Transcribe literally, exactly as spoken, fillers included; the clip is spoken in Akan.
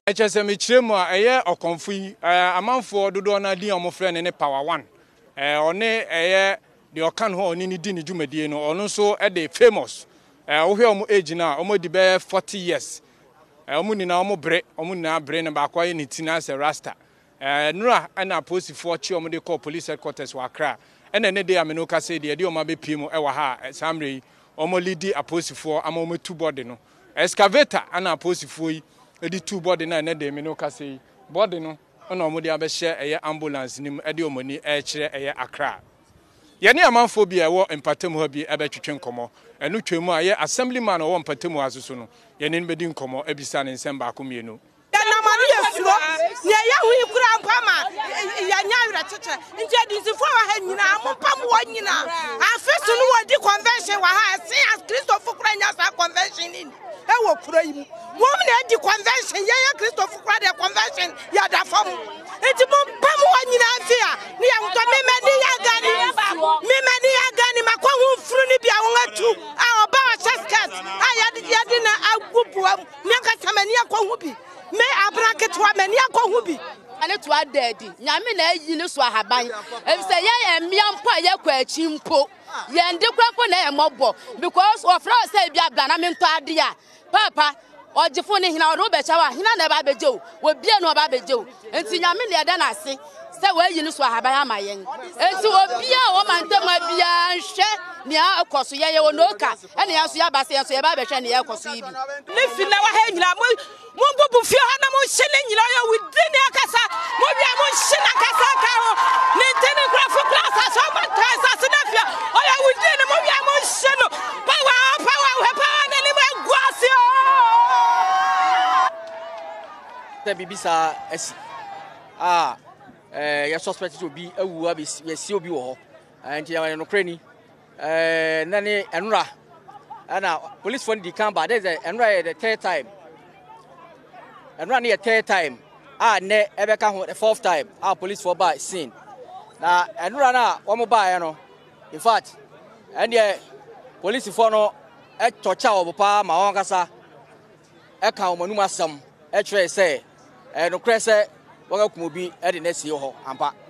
Echese me chiremu a eye okonfu yi amanfo dodo na di omofre ne ne power one eh one eye de okan ho oni ni di ni dwumadie no ono so e de famous eh wo hwe omo age na omo di be forty years eh omo ni na omo bre omo na bre ne ba kwa ni tina se rasta eh nura na posifo chi omo de call police headquarters wa Accra ene ne de ameno ka se de de omo be pie mu e wa ha samre yi omo lidi aposifo ama omo tu body no excavator ana aposifo yi edi two body na na de me no ka say body no ona omo de abehye eye ambulance nim ede omoni e kire eye Accra ye ne amanfo bi e wo empatem ha bi ebetwetwe nkomo enu twemu a ye assemblyman wo empatem asoso no ye ne bedi nkomo ebisa ne nsem ba komienu na manu ye furo ne ya hu kura mpama ya nyawira cheche nje disifo wa ha nyina ampam wo nyina afesu no wodi convention wa ha se as Christopher kura nya sa convention ni e wo kura yi mo na di convention ya ya Christopher kura de convention ya da fam enti mo pam wo nyina afia ni ya nto me me ni ya gani me me ni ya gani makwa hu furu ni bia wo atu a oba wa chesket a ya di ya di na agubuam nyanka samani akwa hu bi me abraket wa mani akwa bi ane to adedi nyame na ayi ne so ahaban e say ye emia mpo ye kwa achi mpo ye ndi kwampo na ye mobo because of friend say bia bla na me nto ade a papa ogifo ne hina ro be chawa hina na ba beje o wo bia no ba beje o enti nyame na eda na ase say we ayi ne so ahaban amayen enti wo bia wo mantama bia nhwe ni akoso ye ye wo no ka ene ya so ya ba se ye so ye ba be hwe ne ye akoso yi bi ne fi na wa ha nyina mo mo bubu fi ha na mo hye nyina yo within akasa mo bia mo hye na kasa ka ho ne tene graph class so ma tasa se na fi o ya within mo bia mo hye no power power power na ni mo guase o the bibisa esi ah eh ya suspect to be awu abi ya si obi wo ho anti ya no krani eh na ni enura ana police phone di kan ba there is enura the third time and run here third time ah ne ebeka ho the fourth time ah police for by scene na and run na wo buy no in fact and the police for no e tocha obopa ma won kasa e kan omanum asam e kire say e no kire say wo ga kumobi e de na si ho ampa